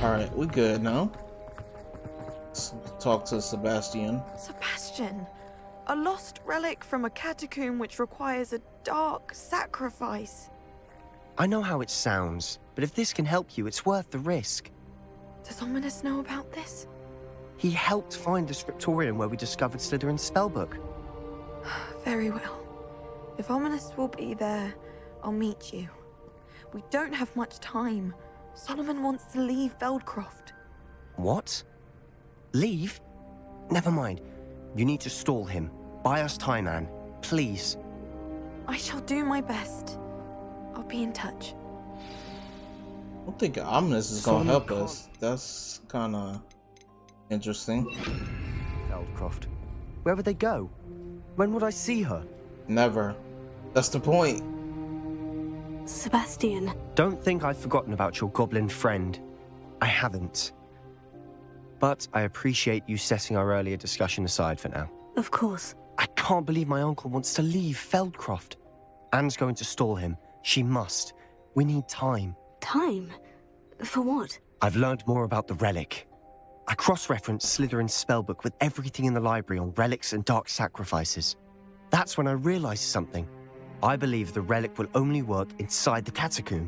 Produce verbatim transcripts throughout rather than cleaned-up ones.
Alright, we good now. Let's talk to Sebastian. Sebastian, a lost relic from a catacomb which requires a dark sacrifice. I know how it sounds, but if this can help you, it's worth the risk. Does Ominis know about this? He helped find the scriptorium where we discovered Slytherin's spellbook. Very well. If Ominis will be there, I'll meet you. We don't have much time. Solomon wants to leave Feldcroft. What? Leave? Never mind. You need to stall him. Buy us time, Anne. Please. I shall do my best. I'll be in touch. I don't think Ominis is gonna help us. That's kinda interesting. Feldcroft. Where would they go? When would I see her? Never. That's the point. Sebastian. Don't think I've forgotten about your goblin friend. I haven't. But I appreciate you setting our earlier discussion aside for now. Of course. I can't believe my uncle wants to leave Feldcroft. Anne's going to stall him. She must. We need time. Time? For what? I've learned more about the relic. I cross-referenced Slytherin's spellbook with everything in the library on relics and dark sacrifices. That's when I realized something. I believe the relic will only work inside the catacomb.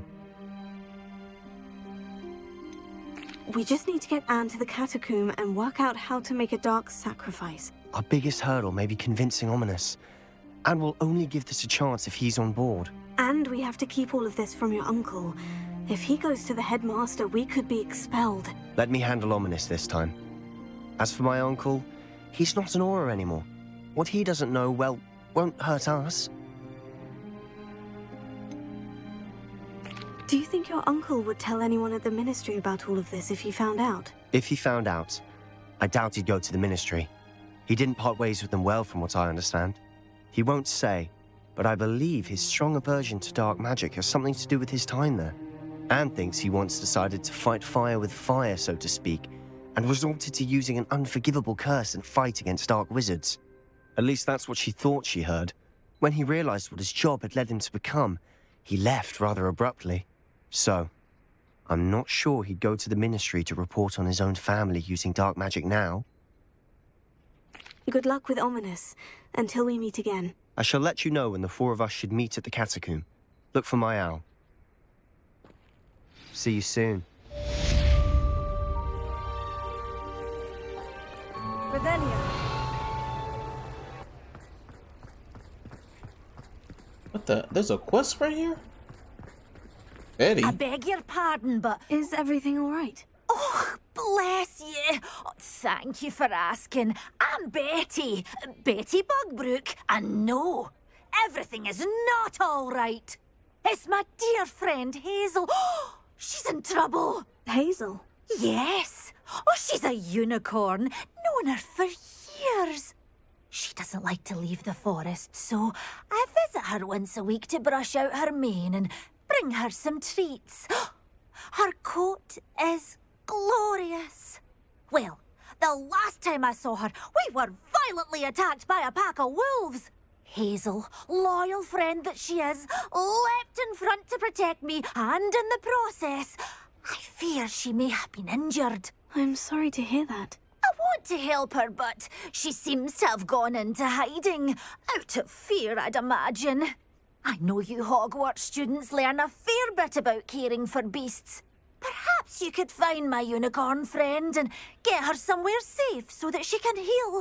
We just need to get Anne to the catacomb and work out how to make a dark sacrifice. Our biggest hurdle may be convincing Ominis. Anne will only give this a chance if he's on board. And we have to keep all of this from your uncle. If he goes to the headmaster, we could be expelled. Let me handle Ominis this time. As for my uncle, he's not an Auror anymore. What he doesn't know, well, won't hurt us. Do you think your uncle would tell anyone at the Ministry about all of this if he found out? If he found out, I doubt he'd go to the Ministry. He didn't part ways with them well, from what I understand. He won't say, but I believe his strong aversion to dark magic has something to do with his time there. Anne thinks he once decided to fight fire with fire, so to speak, and resorted to using an unforgivable curse and fight against dark wizards. At least that's what she thought she heard. When he realized what his job had led him to become, he left rather abruptly. So, I'm not sure he'd go to the Ministry to report on his own family using dark magic now. Good luck with Ominis, until we meet again. I shall let you know when the four of us should meet at the catacomb. Look for my owl. See you soon. Revelio. What the? There's a quest right here? Betty? I beg your pardon, but... Is everything all right? Oh, bless you. Oh, thank you for asking. I'm Betty. Betty Bugbrook. And no, everything is not all right. It's my dear friend Hazel. Oh, she's in trouble. Hazel? Yes. Oh, she's a unicorn. Known her for years. She doesn't like to leave the forest, so I visit her once a week to brush out her mane and bring her some treats. Her coat is glorious. Well, the last time I saw her, we were violently attacked by a pack of wolves. Hazel, loyal friend that she is, leapt in front to protect me, and in the process, I fear she may have been injured. I'm sorry to hear that. I want to help her, but she seems to have gone into hiding. Out of fear, I'd imagine. I know you Hogwarts students learn a fair bit about caring for beasts. Perhaps you could find my unicorn friend and get her somewhere safe so that she can heal.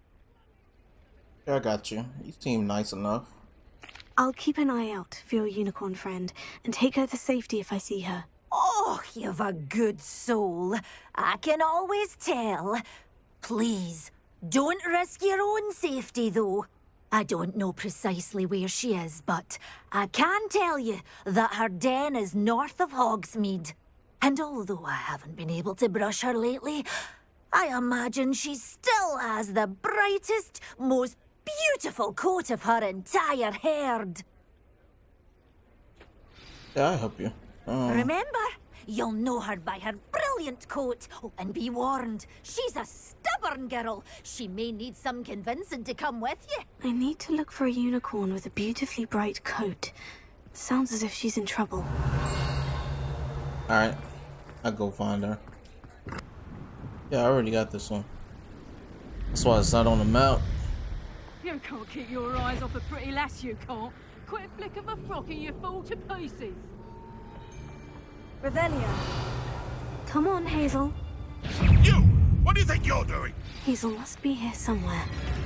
I got you. You seem nice enough. I'll keep an eye out for your unicorn friend and take her to safety if I see her. Oh, you've a good soul. I can always tell. Please, don't risk your own safety, though. I don't know precisely where she is, but I can tell you that her den is north of Hogsmeade. And although I haven't been able to brush her lately, I imagine she still has the brightest, most beautiful coat of her entire herd. Yeah, I'll help you. Um, Remember, you'll know her by her brilliant coat. Oh, and be warned, she's a stubborn girl. She may need some convincing to come with you. I need to look for a unicorn with a beautifully bright coat. Sounds as if she's in trouble. Alright, I'll go find her. Yeah, I already got this one. That's why it's not on the map. You can't keep your eyes off a pretty lass, you can't. Quick flick of a frock and you fall to pieces. Revelio. Come on, Hazel. You! What do you think you're doing? Hazel must be here somewhere.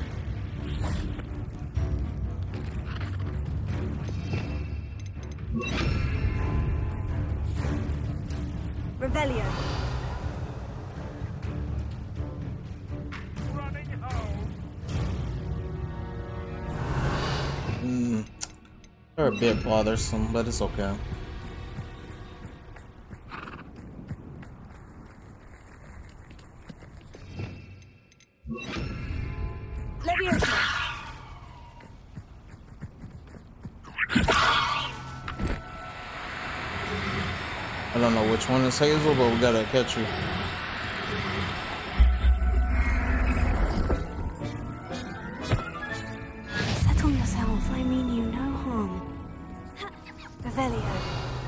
Revelio. Running home. Hmm. They're a bit bothersome, but it's okay. Leviosa. I don't know which one is Hazel, but we gotta catch her. Settle yourself. I mean you no harm. Revelio.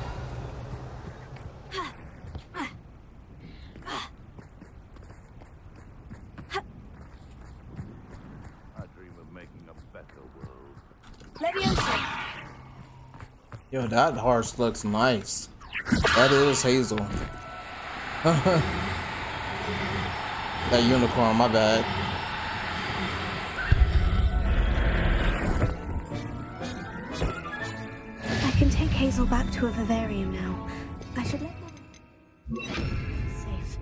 I dream of making a better world. Leviosa. Yo, that horse looks nice. That is Hazel. That unicorn, my bad. I can take Hazel back to a vivarium now. I should let them... Safe.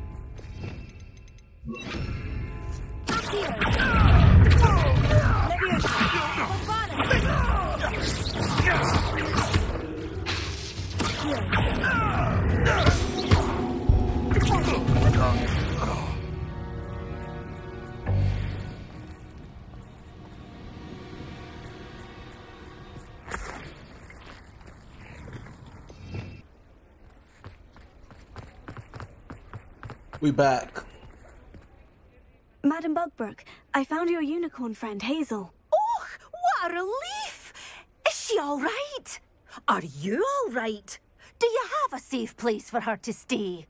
We back. Madam Bugbrook, I found your unicorn friend, Hazel. Oh, what a relief! Is she all right? Are you all right? Do you have a safe place for her to stay?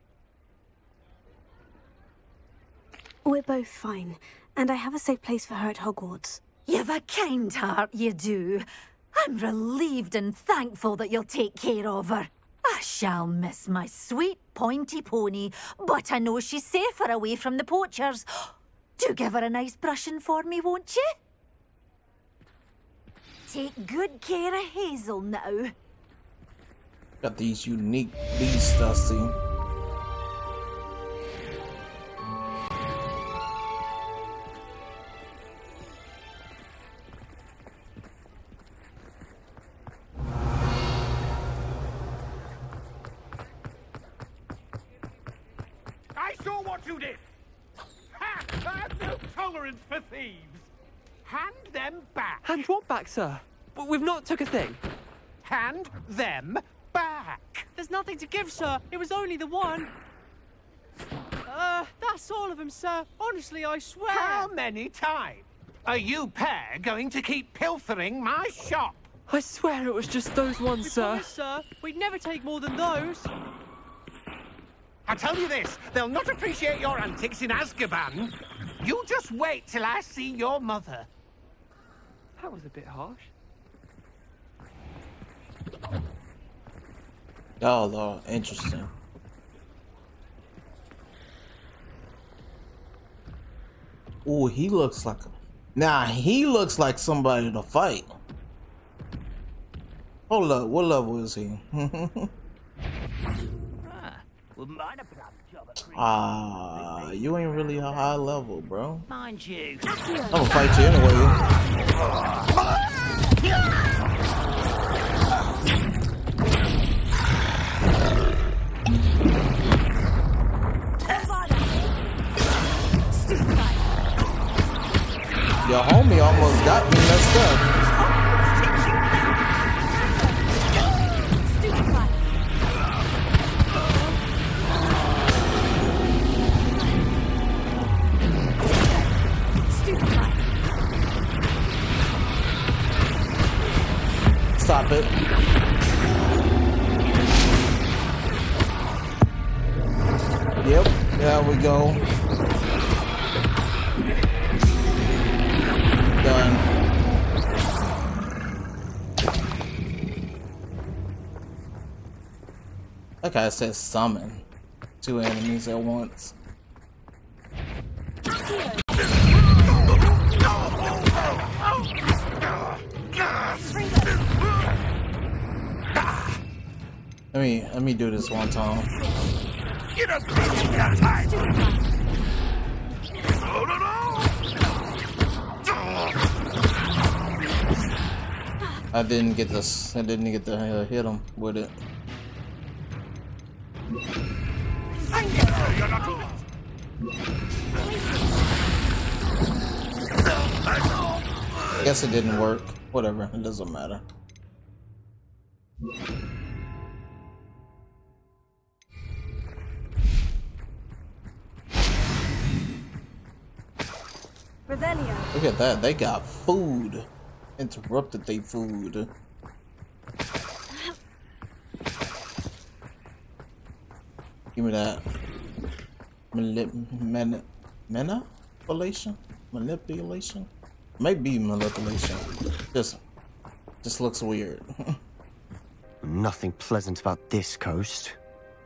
We're both fine, and I have a safe place for her at Hogwarts. You've a kind heart, you do. I'm relieved and thankful that you'll take care of her. I shall miss my sweet pointy pony, but I know she's safer away from the poachers. Do give her a nice brushing for me, won't you? Take good care of Hazel now. Got these unique beasts, I see. I saw what you did! Ha! I have no tolerance for thieves! Hand them back! Hand what back, sir? But we've not took a thing. Hand them back! There's nothing to give, sir. It was only the one. Uh, that's all of them, sir. Honestly, I swear. How many times are you pair going to keep pilfering my shop? I swear it was just those ones, We sir. promise, sir. We'd never take more than those. I tell you this, they'll not appreciate your antics in Azkaban. You just wait till I see your mother. That was a bit harsh. Y'all are interesting. Ooh, he looks like a... Nah, he looks like somebody to fight. Hold up, what level is he? Ah, you ain't really a high level, bro. Mind you. I'm gonna fight you anyway. Your homie almost got me messed up. Stop it. Yep. There we go. Done. That guy says summon two enemies at once. Let me let me do this one time. You don't really have time. No, no, no. I didn't get this. I didn't get to uh, hit him with it. You're not even. Guess it didn't work. Whatever. It doesn't matter. Revelio. Look at that. They got food. Interrupted they food. Give me that. Manip man manipulation? Manipulation? Maybe manipulation. Just just looks weird. Nothing pleasant about this coast.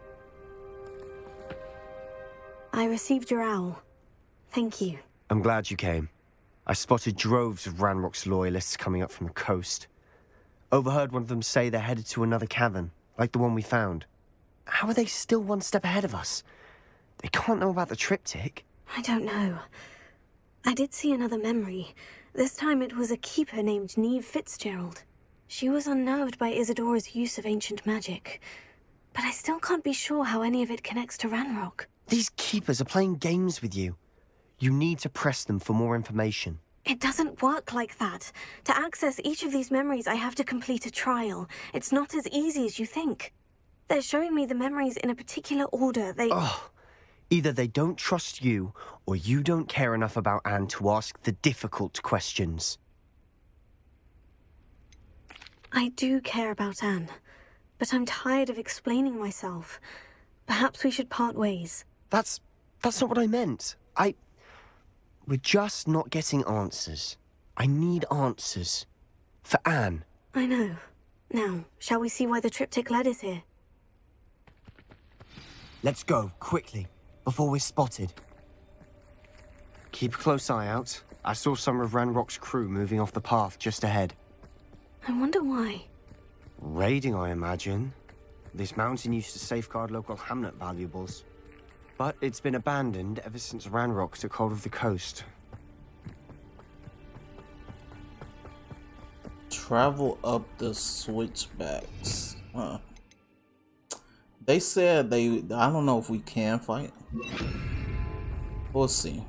I received your owl. Thank you. I'm glad you came. I spotted droves of Ranrock's loyalists coming up from the coast. Overheard one of them say they're headed to another cavern, like the one we found. How are they still one step ahead of us? They can't know about the triptych. I don't know. I did see another memory. This time it was a keeper named Neve Fitzgerald. She was unnerved by Isadora's use of ancient magic. But I still can't be sure how any of it connects to Ranrock. These keepers are playing games with you. You need to press them for more information. It doesn't work like that. To access each of these memories, I have to complete a trial. It's not as easy as you think. They're showing me the memories in a particular order. They... Oh, either they don't trust you, or you don't care enough about Anne to ask the difficult questions. I do care about Anne, but I'm tired of explaining myself. Perhaps we should part ways. That's... that's not what I meant. I... We're just not getting answers. I need answers. For Anne. I know. Now, shall we see why the triptych led us here? Let's go, quickly, before we're spotted. Keep a close eye out. I saw some of Ranrock's crew moving off the path just ahead. I wonder why. Raiding, I imagine. This mountain used to safeguard local hamlet valuables. But it's been abandoned ever since Ranrock took hold of the coast. Travel up the switchbacks. Huh. They said they... I don't know if we can fight. We'll see.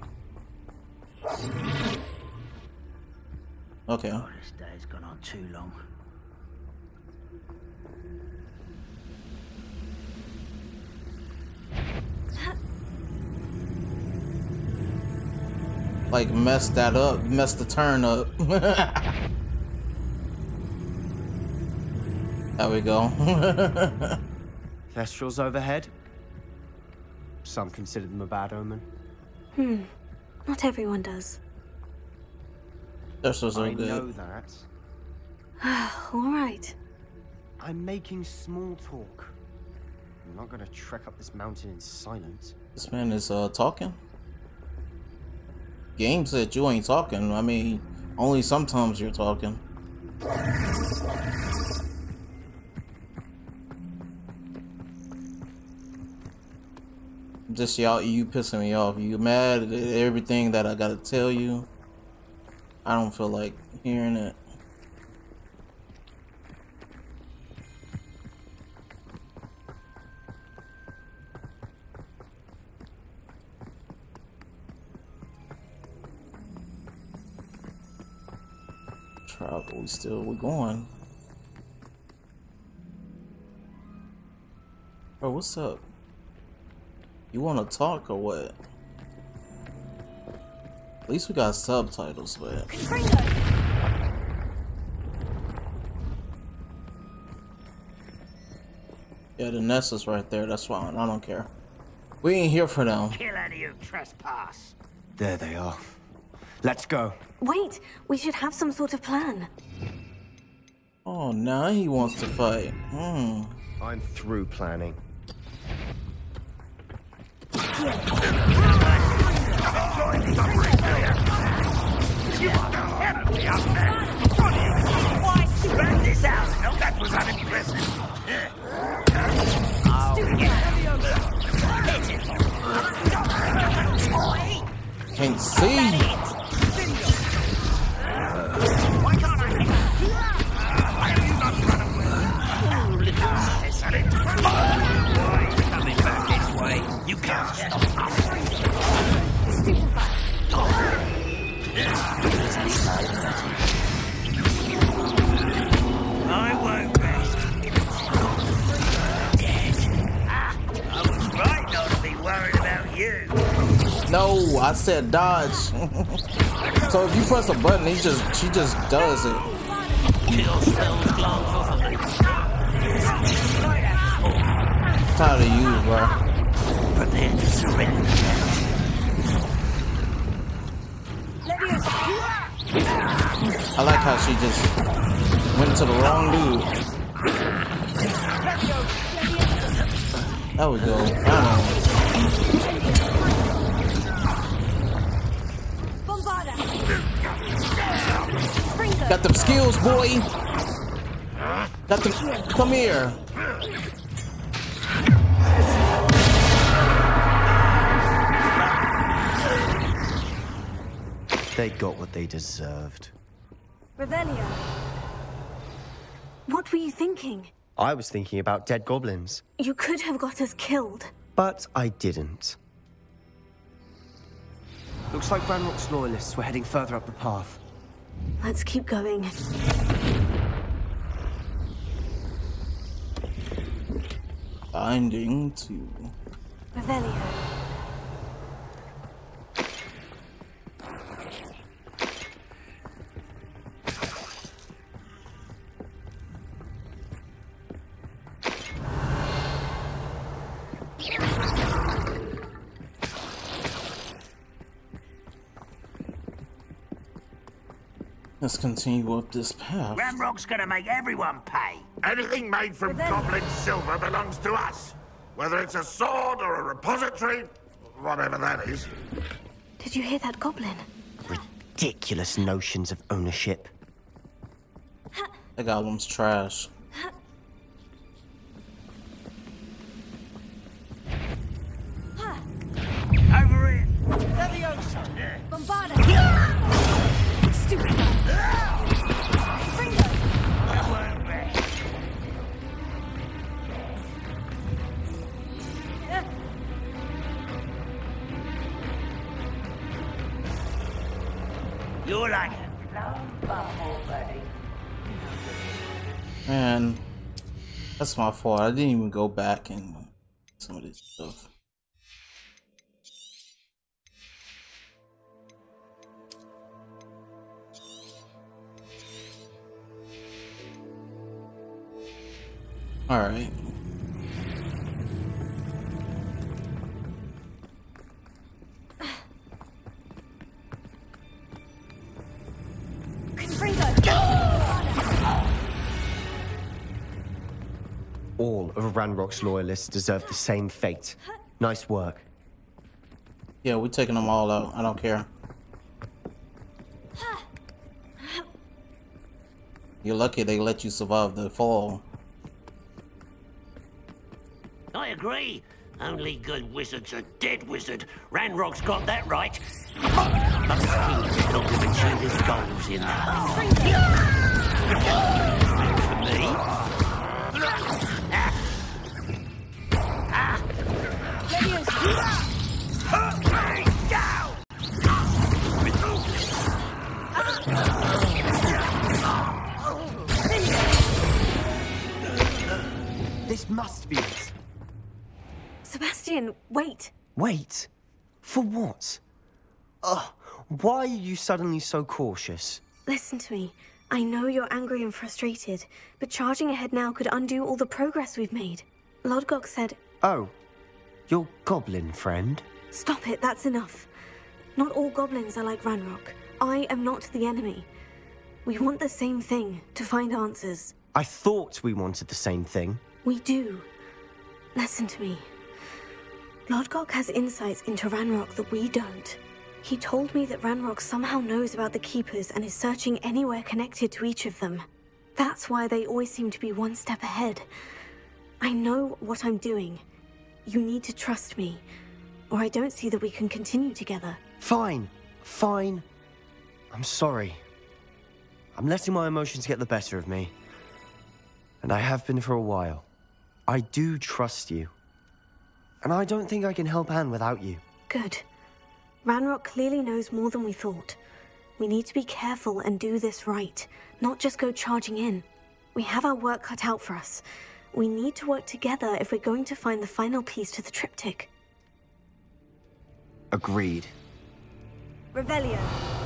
Okay. Oh, this day's gone on too long. Like, mess that up. Mess the turn up. There we go. Thestrals overhead. Some consider them a bad omen. Hmm. Not everyone does. Thestrals are I good. know that. All right. I'm making small talk. I'm not gonna trek up this mountain in silence. This man is uh talking. Game said you ain't talking. I mean, only sometimes you're talking. Just y'all, you pissing me off. You mad at everything that I gotta tell you? I don't feel like hearing it. Travel, we still, we going. Bro, what's up? You wanna talk or what? At least we got subtitles, but... Yeah, the nest is right there, that's fine, I don't care. We ain't here for them. Kill any who trespass. There they are. Let's go. Wait, we should have some sort of plan. Oh, now he wants to fight. Hmm. I'm through planning. Back this out. No, that was unimpressive. Can't see. Why can't I hit you? Why have you not run away? Oh, little cessary. Why are you coming back this way? You can't stop us. I won't rest. Dead. Ah, I was right not to be worried about you. No, I said dodge. So if you press a button, he just she just does it. Kill spells glance off of me. Tired of you, bro. Prepare to surrender. I like how she just went to the wrong dude. There we go. Finally. Got them skills, boy. Got them. Come here. They got what they deserved. Revelio. What were you thinking? I was thinking about dead goblins. You could have got us killed. But I didn't. Looks like Ranrock's loyalists were heading further up the path. Let's keep going. Binding to Revelio. Let's continue up this path. Ranrock's gonna make everyone pay. Anything made from goblin silver belongs to us. Whether it's a sword or a repository, whatever that is. Did you hear that goblin? Ridiculous notions of ownership. That goblin's trash. Over here. Leviosa. Bombarda. Stupid. Fringo. That won't be. You're like a love bubble, buddy. Man, that's my fault. I didn't even go back and some of this stuff. All right. All of Ranrock's loyalists deserve the same fate. Nice work. Yeah, we're taking them all out. I don't care. You're lucky they let you survive the fall. I agree. Only good wizards are dead wizard. Ranrock's got that right. But the king's not to achieve his goals in that. For me? This must be it. Sebastian, wait. Wait? For what? Ugh, why are you suddenly so cautious? Listen to me. I know you're angry and frustrated, but charging ahead now could undo all the progress we've made. Lodgok said... Oh. Your goblin friend? Stop it, that's enough. Not all goblins are like Ranrock. I am not the enemy. We want the same thing, to find answers. I thought we wanted the same thing. We do. Listen to me. Lodgok has insights into Ranrock that we don't. He told me that Ranrock somehow knows about the Keepers and is searching anywhere connected to each of them. That's why they always seem to be one step ahead. I know what I'm doing. You need to trust me, or I don't see that we can continue together. Fine. Fine. I'm sorry. I'm letting my emotions get the better of me. And I have been for a while. I do trust you. And I don't think I can help Anne without you. Good. Ranrock clearly knows more than we thought. We need to be careful and do this right, not just go charging in. We have our work cut out for us. We need to work together if we're going to find the final piece to the triptych. Agreed. Revelio.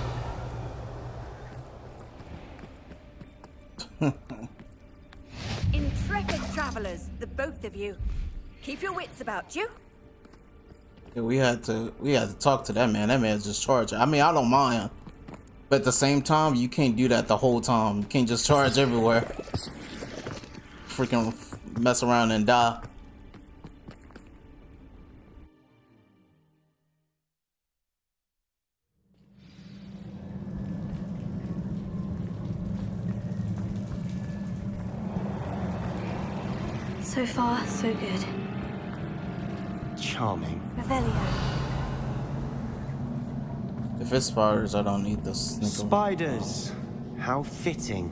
Intrepid travelers, the both of you. Keep your wits about you. Yeah, we had to we had to talk to that man. That man's just charging. I mean, I don't mind, but at the same time, you can't do that the whole time. You can't just charge everywhere. Freaking mess around and die. So far, so good. Charming. Revelio. If it's spiders, I don't need this. Spiders. How fitting.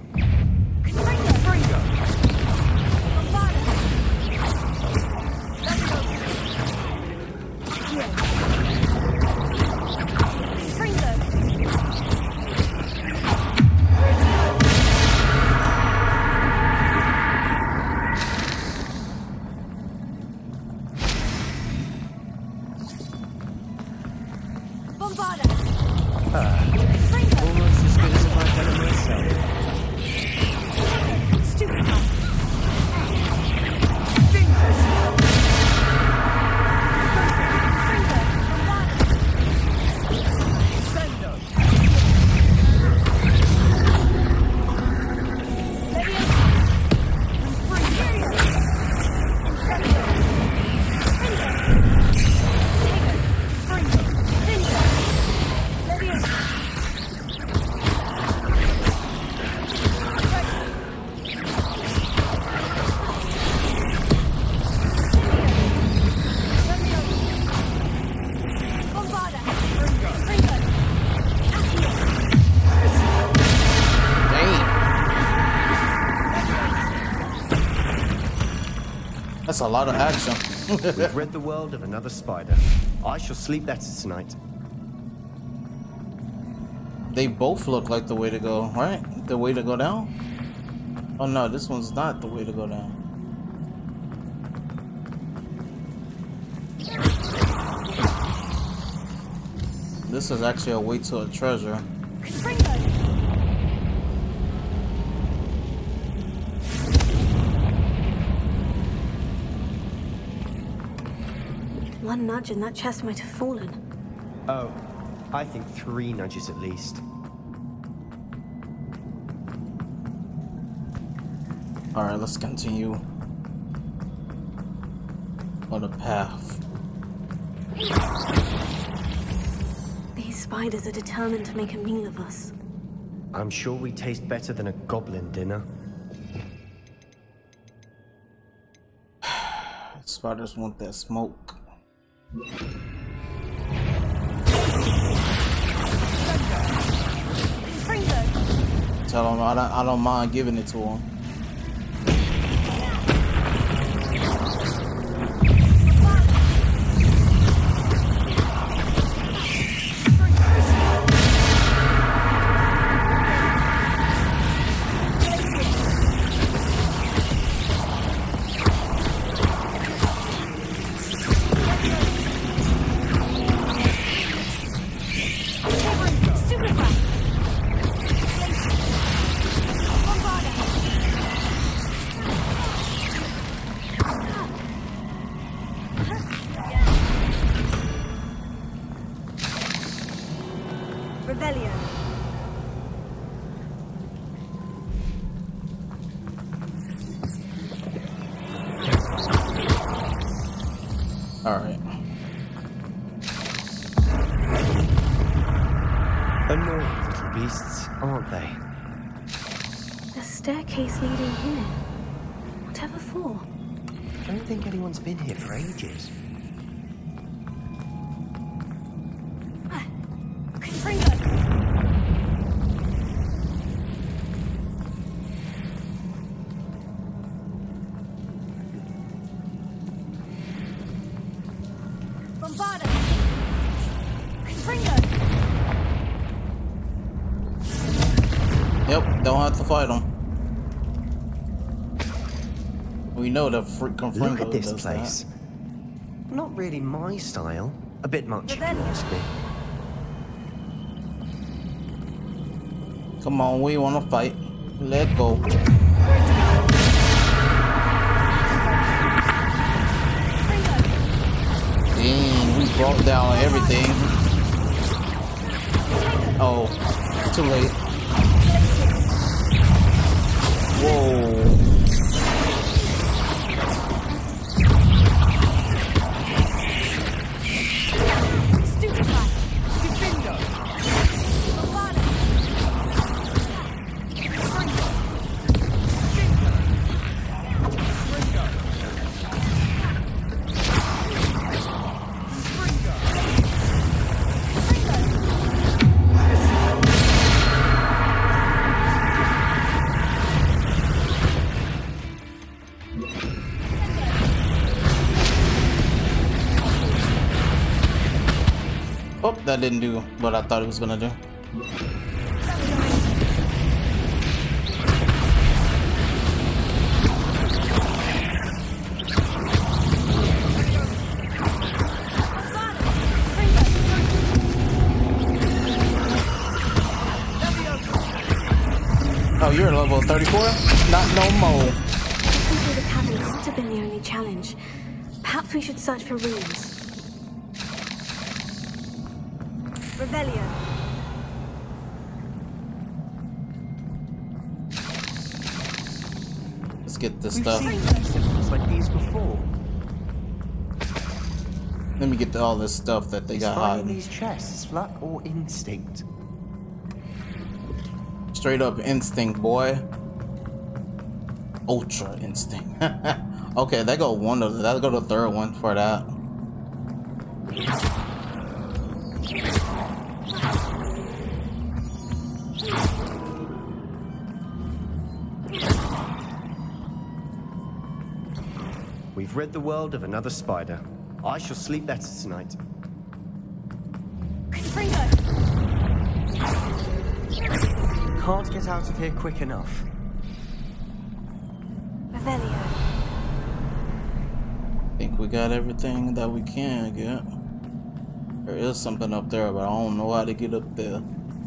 That's a lot of action. We've rid the world of another spider. I shall sleep better tonight. They both look like the way to go, right? The way to go down? Oh no, this one's not the way to go down. This is actually a way to a treasure. One nudge and that chest might have fallen. Oh, I think three nudges at least. Alright, let's continue on the path. These spiders are determined to make a meal of us. I'm sure we taste better than a goblin dinner. Spiders want that smoke. Tell them I don't, I don't mind giving it to them. Revelio. Alright. Annoying little beasts, aren't they? The staircase leading here. Whatever for? I don't think anyone's been here for ages. Yep, don't have to fight them. We know the freak Confringo Look at this does place. That. Not really my style. A bit much, if you ask me. Come on, we want to fight. Let go. Dang, we brought down everything. Oh, too late. Whoa. Oh, that didn't do what I thought it was gonna do. Oh, you're level thirty-four? Not no more. Looking through the cavern can't have been the only challenge. Perhaps we should search for rooms. Revelio. Let's get this We've stuff. seen festivals like these before. Let me get all this stuff that they Is got finding hiding. these chests luck or instinct? Straight up instinct, boy. Ultra instinct. Okay, they go one to that'll go to the third one for that. We've rid the world of another spider. I shall sleep better tonight. Can't get out of here quick enough. Revelio. Think we got everything that we can get. There is something up there, but I don't know how to get up there.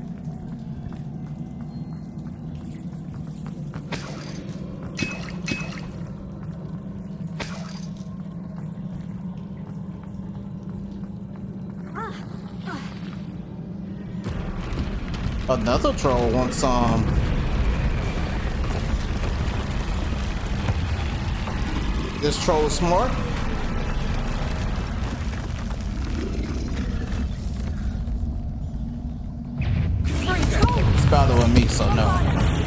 Another troll wants some. This troll is smart. It's bothering me, so no.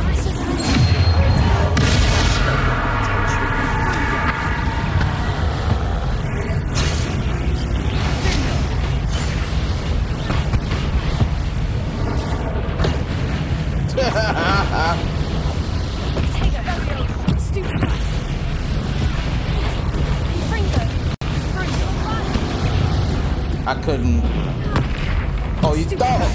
I couldn't. Oh, you thought.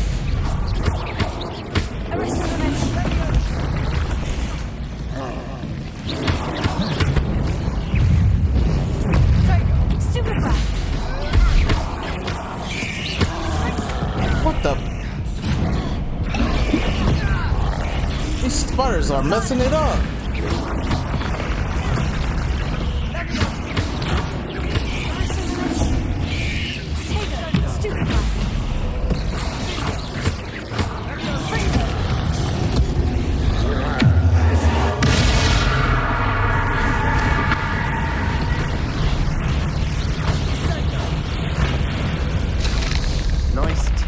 What the? These spiders are messing it up.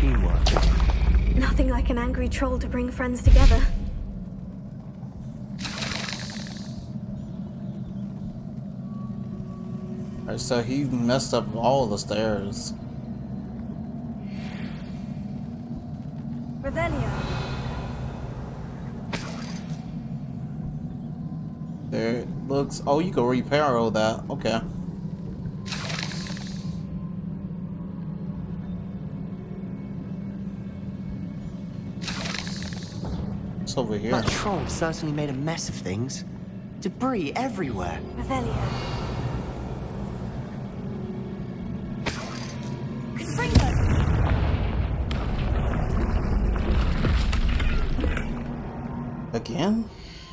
teamwork. Nothing like an angry troll to bring friends together. Alright, so he messed up all the stairs. Revelio. There it looks. Oh, you can repair all that. Okay. It's over here. That troll certainly made a mess of things. Debris everywhere. Revelio. Again?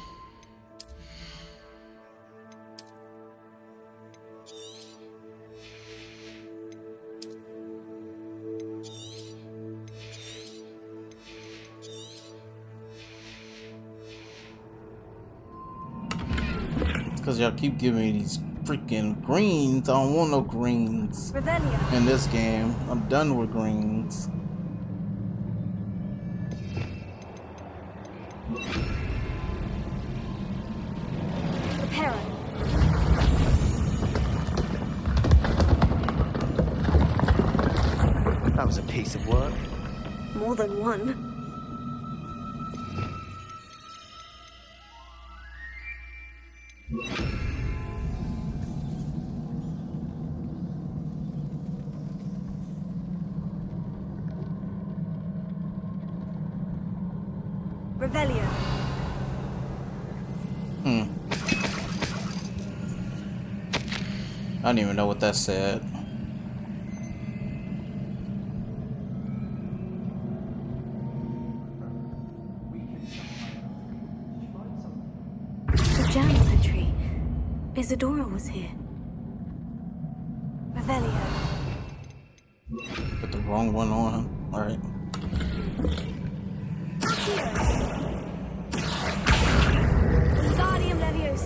Because y'all keep giving me these freaking greens. I don't want no greens Revelio. in this game. I'm done with greens. Reparo. That was a piece of work. More than one. Revelio. Hmm. I don't even know what that said. The journal entry. Isadora was here. Revelio. Put the wrong one on. Alright. Wingardium Leviosa.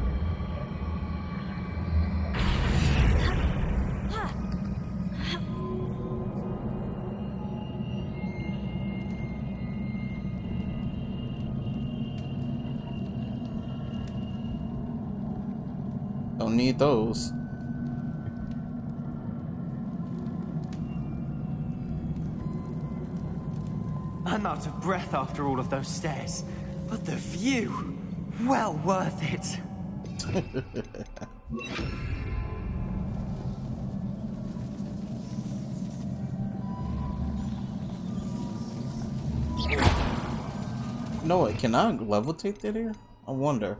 Don't need those. I'm out of breath after all of those stairs. But the view, well worth it. No, wait, can I levitate that here? I wonder.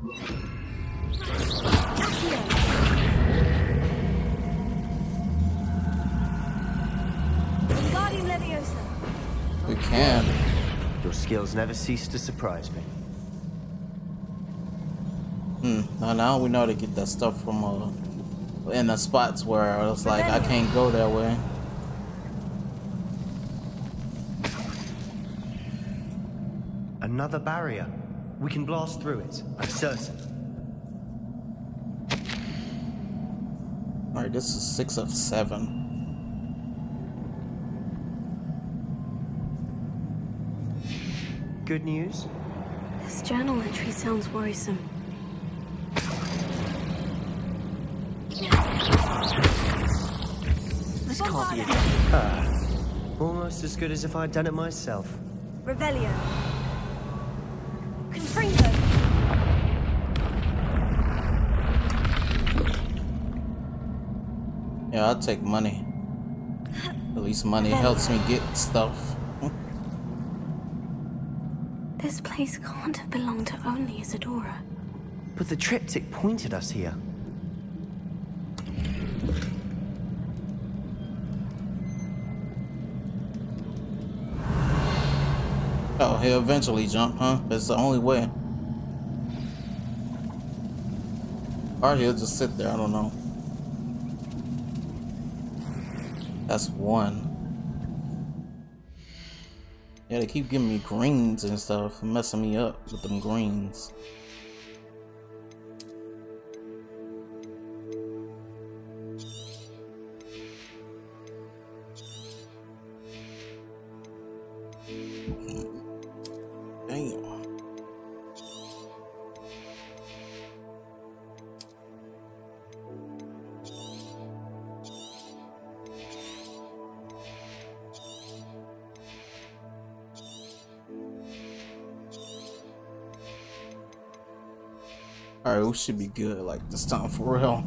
Wingardium Leviosa. We can. Your skills never cease to surprise me. Hmm. Now, now we know to get that stuff from uh, in the spots where it's like I can't go that way. Another barrier. We can blast through it, I'm certain. Alright, this is six of seven. Good news? This journal entry sounds worrisome. This can't be it. Ah, almost as good as if I'd done it myself. Revelio. Confringo. Yeah, I'll take money. At least money helps me get stuff. This place can't have belonged to only Isadora. But the triptych pointed us here. Oh, he'll eventually jump, huh? That's the only way. Or he'll just sit there, I don't know. That's one. Yeah, they keep giving me greens and stuff, messing me up with them greens. Damn. Alright, we should be good like this time for real.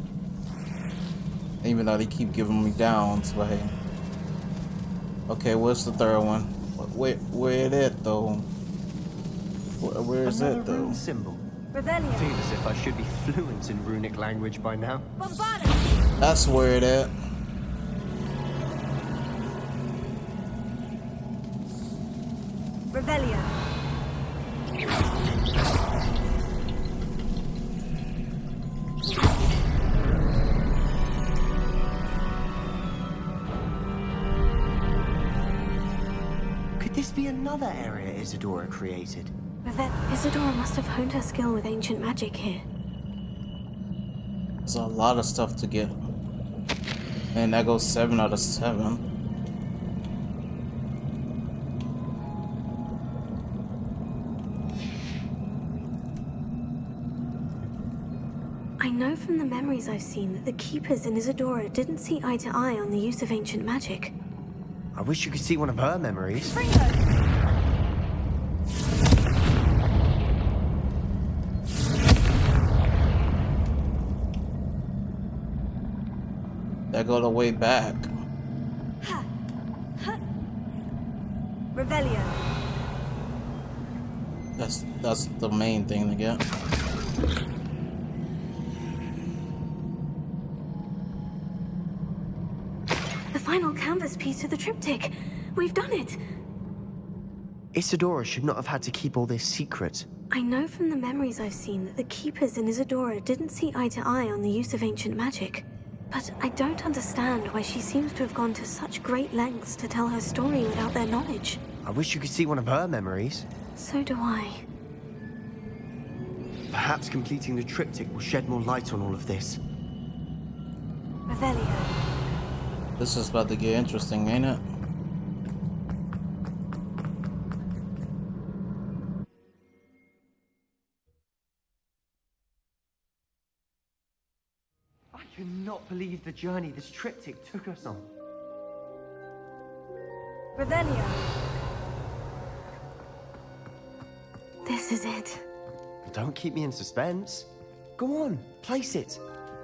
Even though they keep giving me downs, but hey. Okay, what's the third one? Where, where it at though? Where, where is Another it though? rune symbol. Revelio. I feel as if I should be fluent in runic language by now. Bombardus. That's where it at. Revelio. Could this be another area Isadora created? Revel Isadora must have honed her skill with ancient magic here. There's a lot of stuff to get. And that goes seven out of seven. I know from the memories I've seen that the Keepers in Isadora didn't see eye to eye on the use of ancient magic. I wish you could see one of her memories. That go the way back. Revelio. That's that's the main thing to get. The final canvas piece of the triptych. We've done it. Isadora should not have had to keep all this secret. I know from the memories I've seen that the Keepers in Isadora didn't see eye to eye on the use of ancient magic. But I don't understand why she seems to have gone to such great lengths to tell her story without their knowledge. I wish you could see one of her memories. So do I. Perhaps completing the triptych will shed more light on all of this. Revelio. This is about to get interesting, ain't it? I cannot believe the journey this triptych took us on. Revelio. This is it. Don't keep me in suspense. Go on, place it.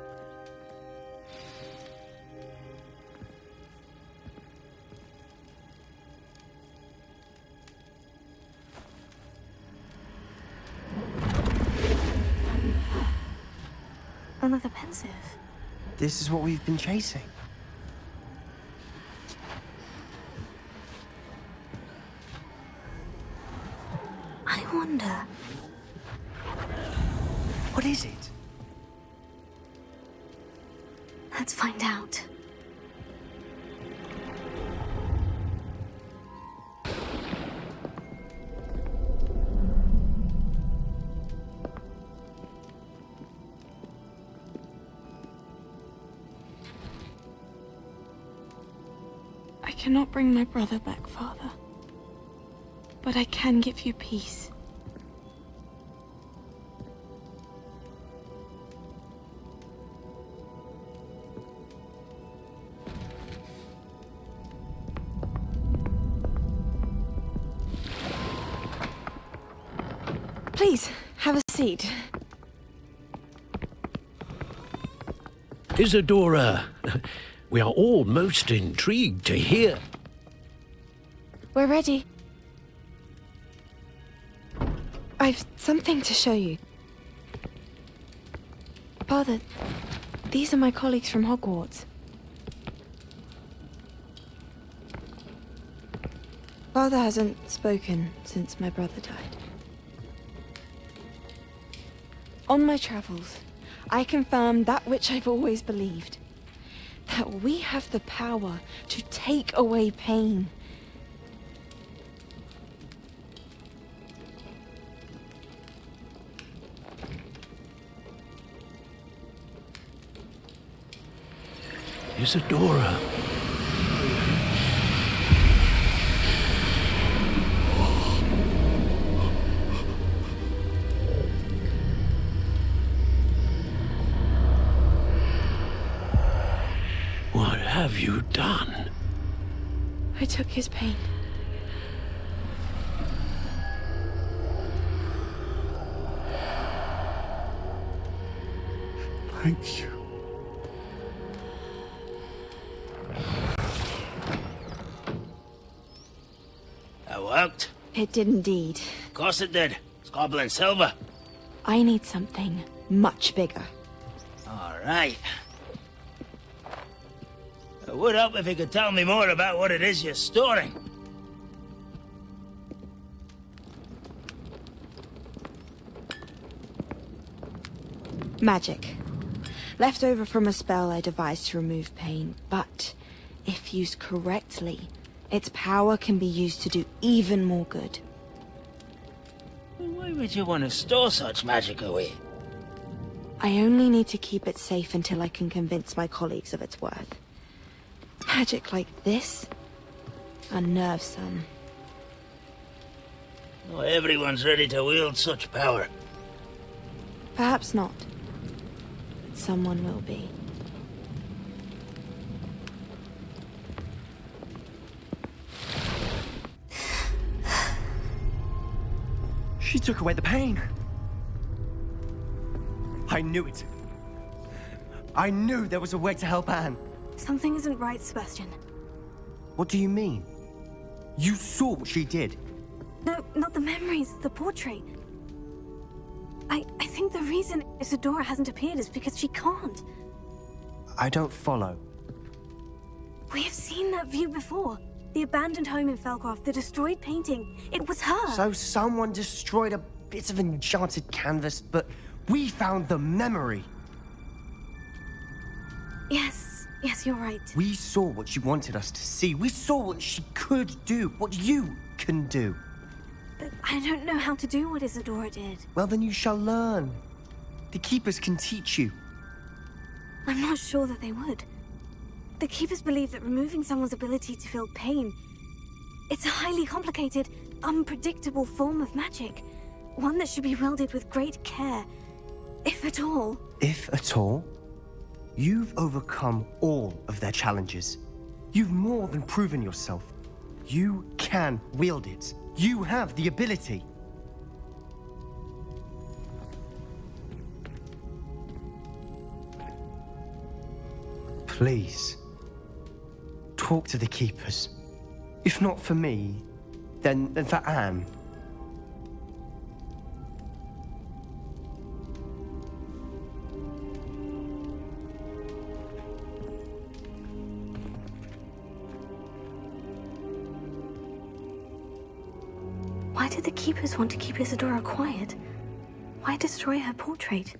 Another pensive. This is what we've been chasing. I wonder. What is it? Let's find out. I cannot bring my brother back, Father. But I can give you peace. Please, have a seat. Isadora, we are all most intrigued to hear. We're ready. I've something to show you. Father, these are my colleagues from Hogwarts. Father hasn't spoken since my brother died. On my travels, I confirmed that which I've always believed. That we have the power to take away pain. Isadora. I took his pain. Thank you. That worked? It did indeed. Of course it did. It's goblin silver. I need something much bigger. All right. It would help if you could tell me more about what it is you're storing. Magic. Left over from a spell I devised to remove pain, but if used correctly, its power can be used to do even more good. Why would you want to store such magic away? I only need to keep it safe until I can convince my colleagues of its worth. Magic like this? Unnervesome. Not everyone's ready to wield such power. Perhaps not. But someone will be. She took away the pain. I knew it. I knew there was a way to help Anne. Something isn't right, Sebastian. What do you mean? You saw what she did. No, not the memories, the portrait. I, I think the reason Isidora hasn't appeared is because she can't. I don't follow. We have seen that view before. The abandoned home in Felcroft, the destroyed painting. It was her. So someone destroyed a bit of enchanted canvas, but we found the memory. Yes, yes, you're right. We saw what she wanted us to see. We saw what she could do, what you can do. But I don't know how to do what Isidora did. Well, then you shall learn. The Keepers can teach you. I'm not sure that they would. The Keepers believe that removing someone's ability to feel pain, it's a highly complicated, unpredictable form of magic. One that should be wielded with great care, if at all. If at all? You've overcome all of their challenges. You've more than proven yourself. You can wield it. You have the ability. Please, talk to the Keepers. If not for me, then, then for Anne. Why did the Keepers want to keep Isidora quiet? Why destroy her portrait?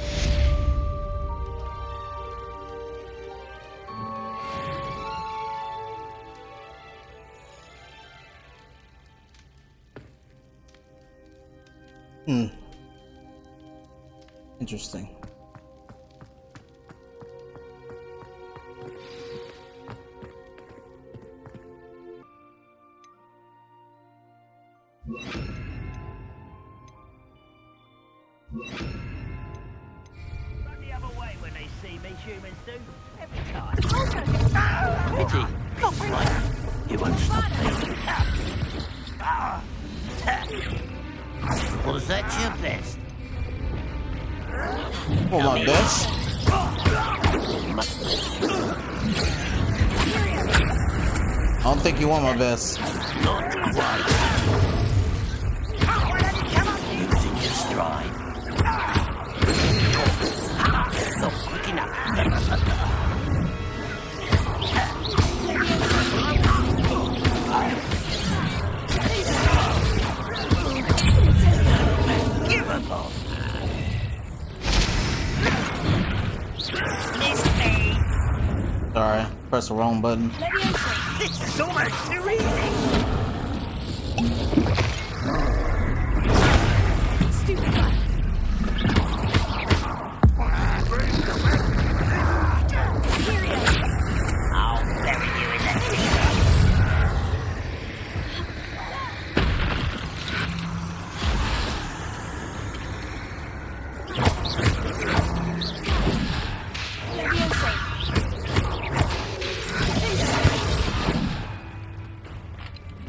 Hmm. Interesting. Run the other way when they see me, humans do. Every time. Pity. Not right. You won't stop me. Ah. Was that your best? Well, my best. I don't think you want my best. Not quite. Using your stride. Not quick enough. Give up on. Miss me. Sorry, press the wrong button. This is so much too easy. Stupid guy. I'll bury you in that sea.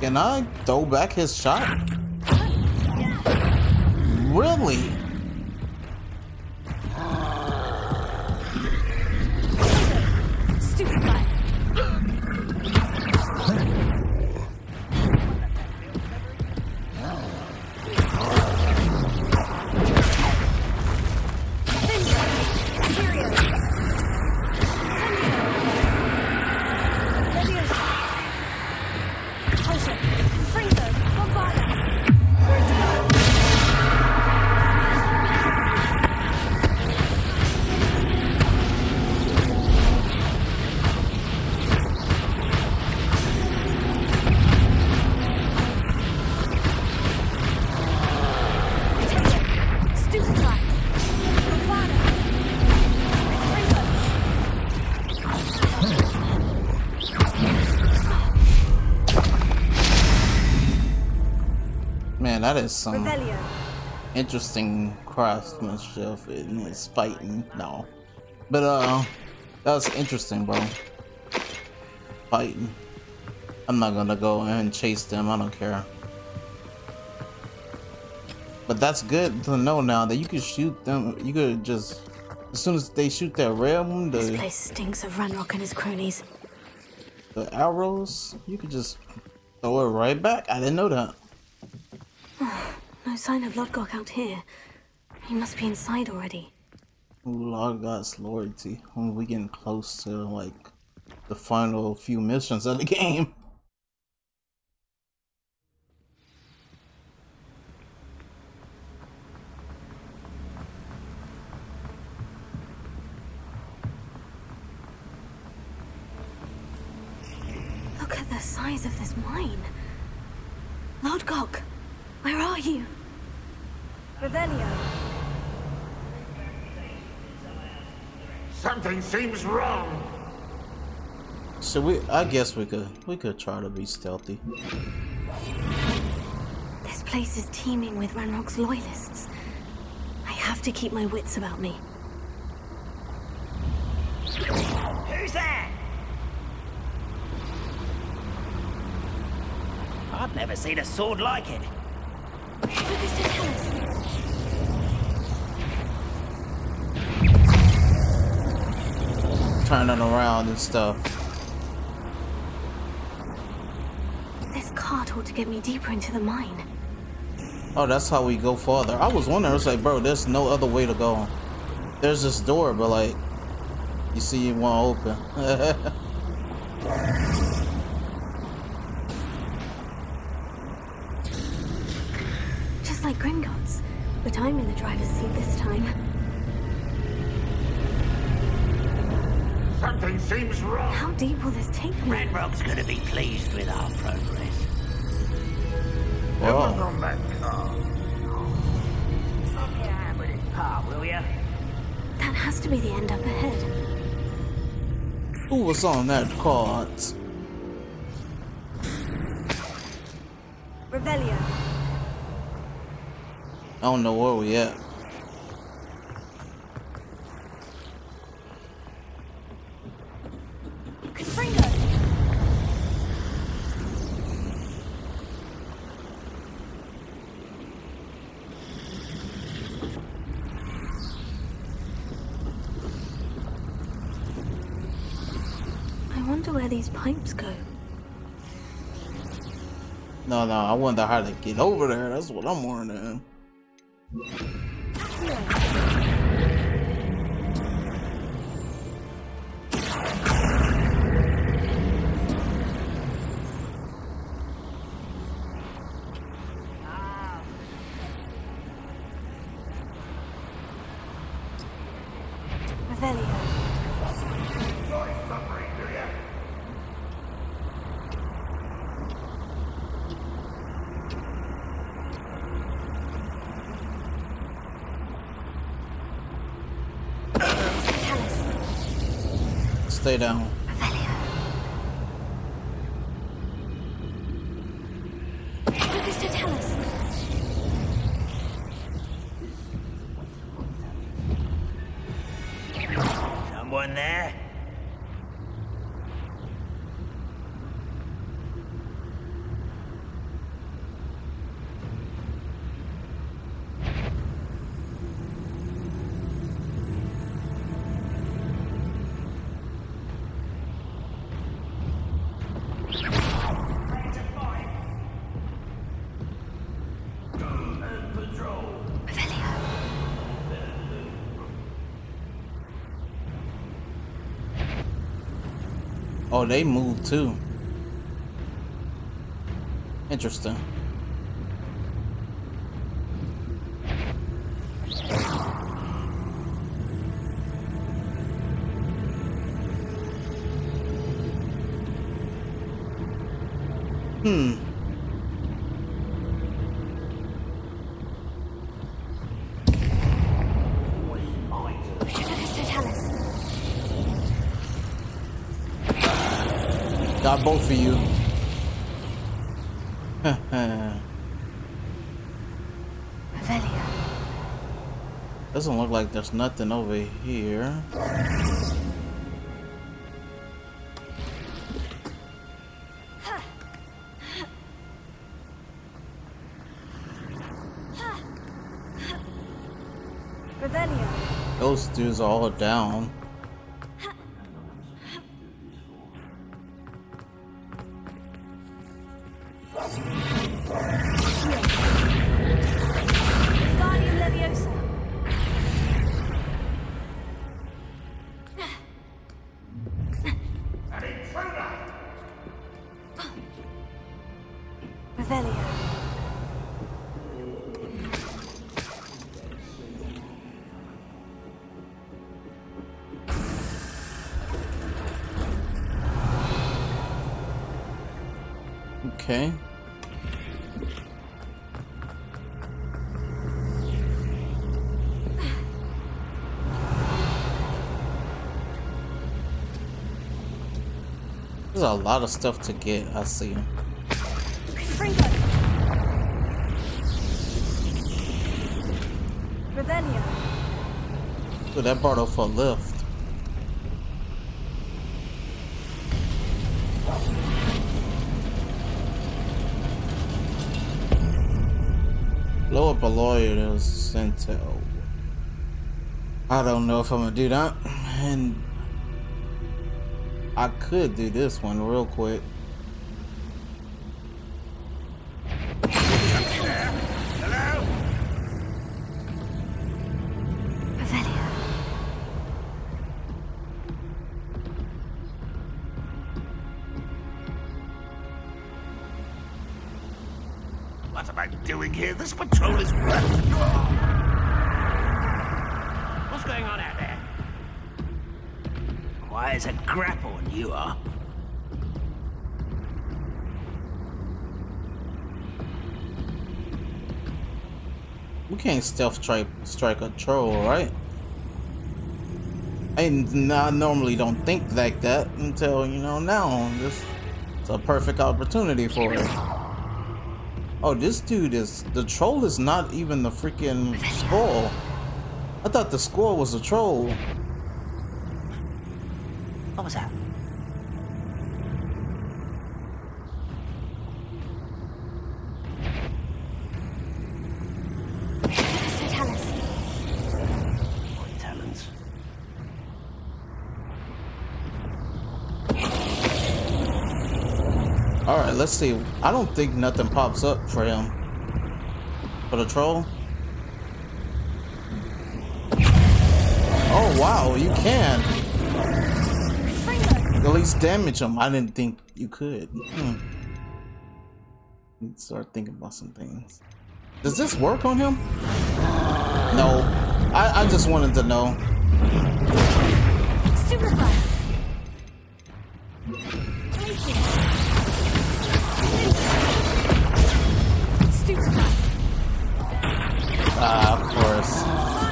Can I throw back his shot? Really? Stupid guy. Man, that is some interesting craftsmanship in his fighting. No, but uh, that was interesting, bro. Fighting. I'm not gonna go and chase them. I don't care. But that's good to know now that you could shoot them. You could just, as soon as they shoot that red one, the, This place stinks of Ranrock and his cronies. the arrows, you could just throw it right back. I didn't know that. No sign of Lodgok out here. He must be inside already. Ooh, Lodgok's loyalty. When we getting close to like the final few missions of the game. Look at the size of this mine. Lodgok, where are you? Revelio. Something seems wrong. So we, I guess we could, we could try to be stealthy. This place is teeming with Ranrock's loyalists. I have to keep my wits about me. Who's that? I've never seen a sword like it. Focus to tell us. Turning around and stuff. This cart ought to get me deeper into the mine. Oh, that's how we go farther. I was wondering, I was like, bro, there's no other way to go. There's this door, but like, you see it won't open. Just like Gringotts, but I'm in the driver's seat this time. Something seems wrong. How deep will this take me? Ranrock's gonna be pleased with our progress. Never on that car. Pop your hand with his part, will ya? That has to be the end up ahead. Who was on that card? Revelio. I don't know where we at. Confringo. I wonder where these pipes go. No, no, I wonder how to get over there. That's what I'm wondering. Revelio. Stay down. Focus to tell us. Someone there? Oh, they moved too. Interesting. Hmm. Got both of you. Revelio. Doesn't look like there's nothing over here. Revelio. Those dudes are all down. Okay. There's a lot of stuff to get, I see. Revelio. Ooh, that brought up for a lift. Blow up a lawyer to Centel. I don't know if I'm gonna do that. And I could do this one real quick. Hello? Revelio. What am I doing here? This patrol is worth. What's going on out there? Why is a grapple and you are? We can't stealth strike strike a troll, right? I, n I normally don't think like that until, you know, now. This is a perfect opportunity for it. Oh, this dude is... The troll is not even the freaking squirrel. I thought the squirrel was a troll. What was that? My talents. Alright, let's see. I don't think nothing pops up for him. For the troll? Oh wow, you can! At least damage him. I didn't think you could. Hmm. Let's start thinking about some things. Does this work on him? No. I, I just wanted to know. Ah, of course.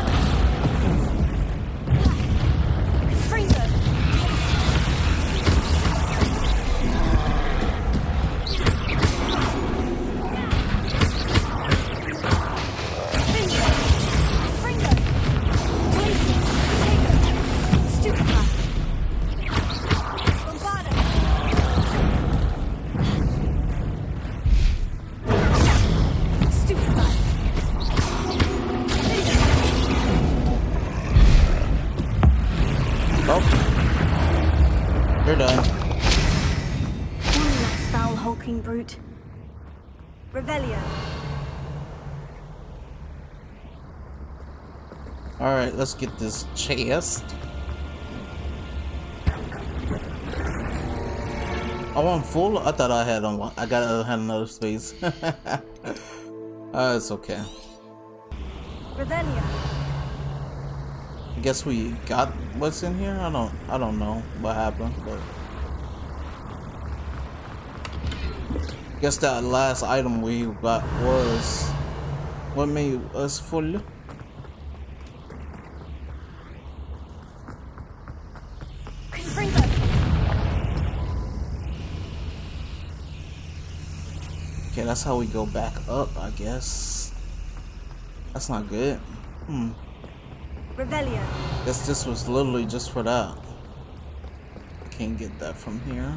You're done. One less foul hulking brute. Revelio. Alright, let's get this chest. Oh, I'm full? I thought I had on. I got I had another space. uh, it's okay. Revelia. I guess we got what's in here. I don't. I don't know what happened, but I guess that last item we got was what made us full. Okay, that's how we go back up, I guess. That's not good. Hmm. Revelia. Guess this was literally just for that. Can't get that from here.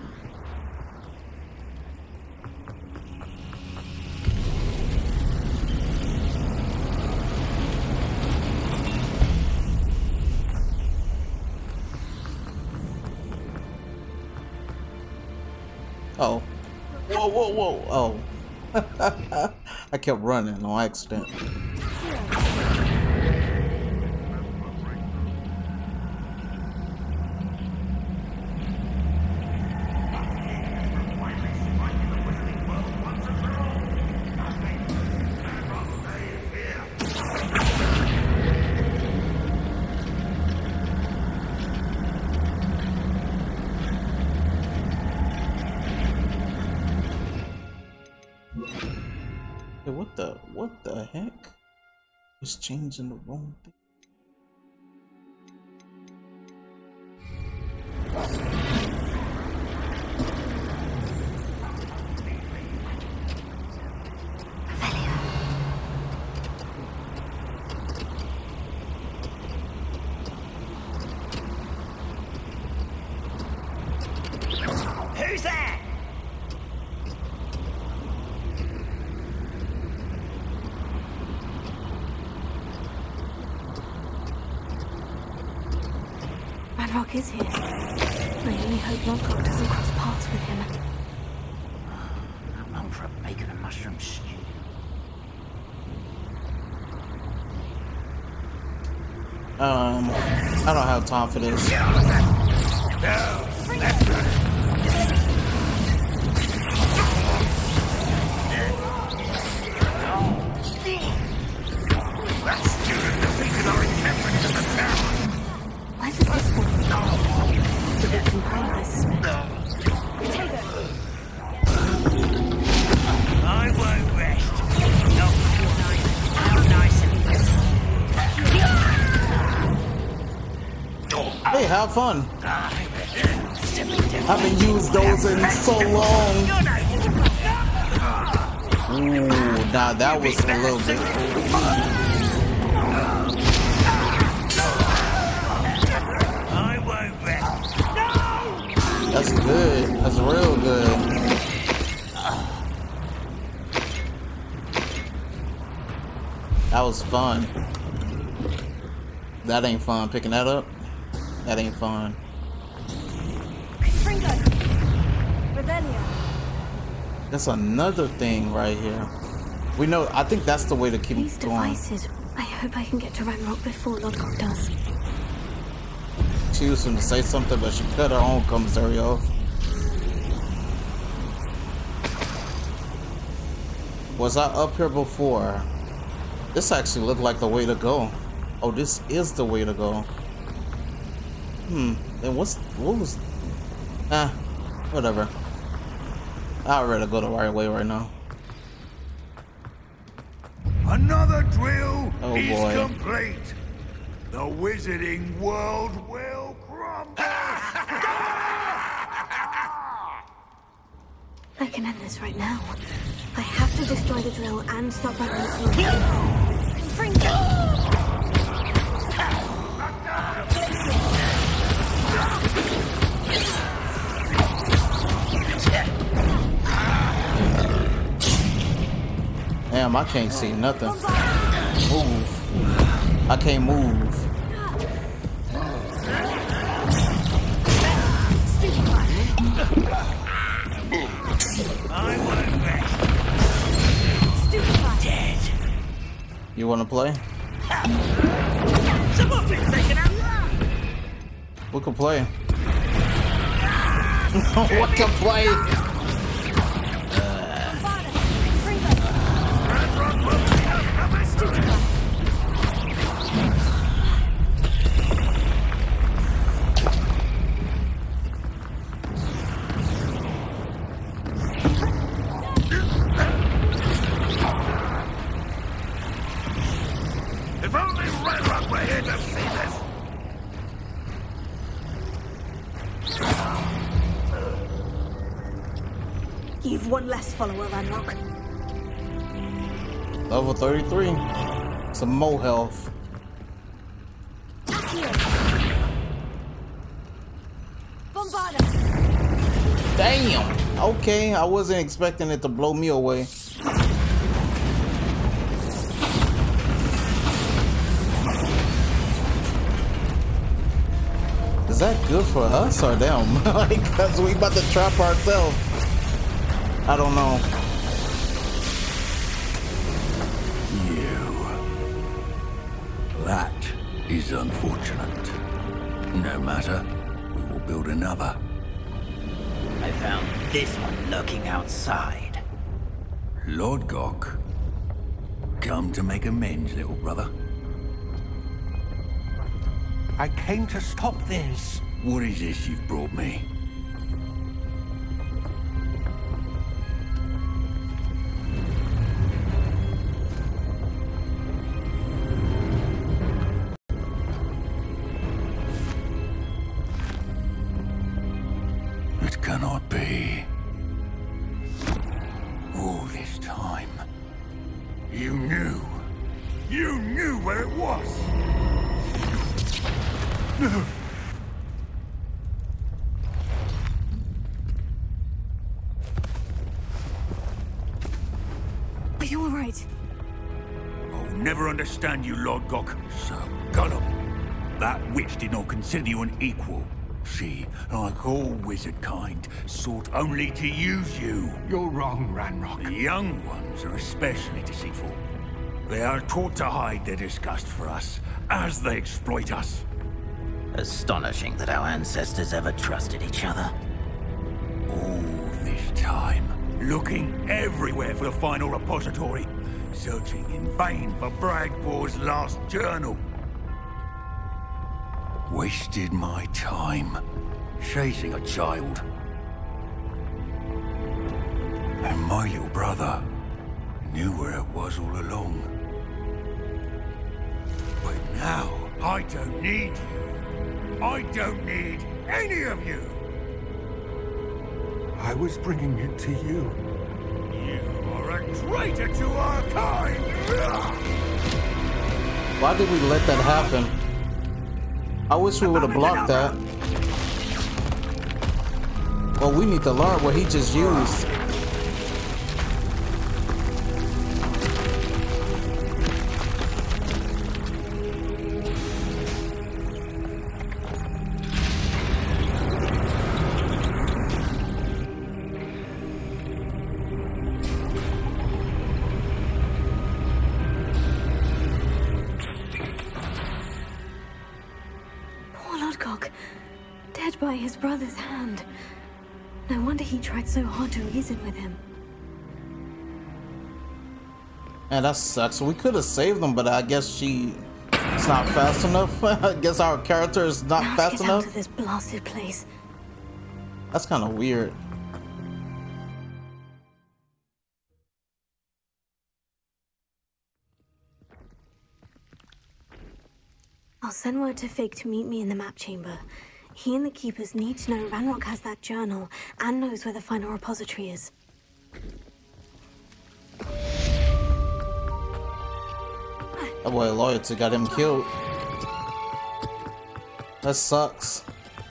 Oh. Whoa, whoa, whoa. Oh. I kept running on accident. What the what the heck? It's changing the wrong thing. Who's there? Ranrock is here. I only hope Lodgok doesn't cross paths with him. I'm known for a bacon and mushroom stew. Um, I don't have time for this. Why does this one? The victim behind, I suspect. Take it. I won't rest. Not nice. How nice of you. Hey, have fun. I haven't used those in so long. Ooh, nah, that was a little bit cool. That's good. That's real good. That was fun. That ain't fun. Picking that up? That ain't fun. That's another thing right here. We know, I think that's the way to keep These going. devices. I hope I can get to Ranrock before Lodgok does. She was going to say something, but she cut her own commentary off. Was I up here before? This actually looked like the way to go. Oh, this is the way to go. Hmm. And what's what was? Ah, whatever. I'd rather go the right way right now. Another drill Oh, is boy. complete. The wizarding world will crumble. I can end this right now. I have to destroy the drill and stop Ranrock's Damn, I can't see nothing. Move. I can't move. I won't rest. Dead. You wanna play? Someone's been taken out. We can play. What to play? If only Ranrock were here to see this. You've one less follower, Ranrock. Level thirty-three. Some more health. Damn. Okay, I wasn't expecting it to blow me away. Is that good for us or them? Like, cause we about to trap ourselves. I don't know. You. That is unfortunate. No matter, we will build another. I found this one lurking outside. Lord Gok, come to make amends, little brother. I came to stop this. What is this you've brought me? It cannot be. All this time, you knew. You knew where it was. No. Are you all right? I'll never understand you, Lord Gok. So gullible. That witch did not consider you an equal. She, like all wizard kind, sought only to use you. You're wrong, Ranrock. The young ones are especially deceitful. They are taught to hide their disgust for us, as they exploit us. Astonishing that our ancestors ever trusted each other. All this time, looking everywhere for the final repository, searching in vain for Bragbor's last journal. Wasted my time, chasing a child. And my little brother knew where it was all along. But now, I don't need you. I don't need any of you! I was bringing it to you. You are a traitor to our kind! Why did we let that happen? I wish we would have blocked that. Well, we need to learn what he just used. By his brother's hand. No wonder he tried so hard to reason with him. Man, that sucks. We could have saved them, but I guess she it's not fast enough. I guess our character is not now fast to get enough. Out of this blasted place. That's kind of weird. I'll send word to Fig to meet me in the map chamber. He and the Keepers need to know Ranrock has that journal and knows where the final repository is. That boy Loyalty got him killed. That sucks.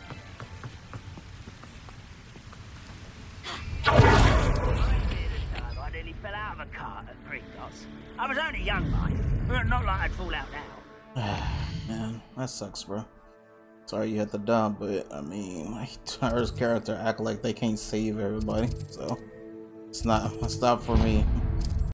I nearly fell out of a cart at Gringotts. I was only young, mind. Not like I'd fall out now. Man, that sucks, bro. Sorry you had to die, but I mean, like, Tyra's character act like they can't save everybody, so it's not, it's not for me.